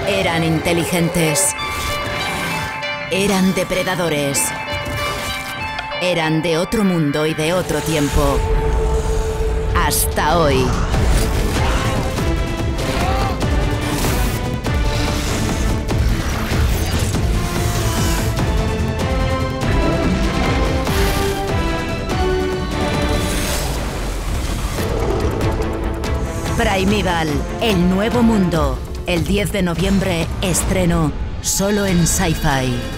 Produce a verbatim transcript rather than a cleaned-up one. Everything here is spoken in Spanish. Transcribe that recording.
Eran inteligentes. Eran depredadores. Eran de otro mundo y de otro tiempo. Hasta hoy. Primeval, el nuevo mundo. El diez de noviembre, estreno solo en Sci-Fi.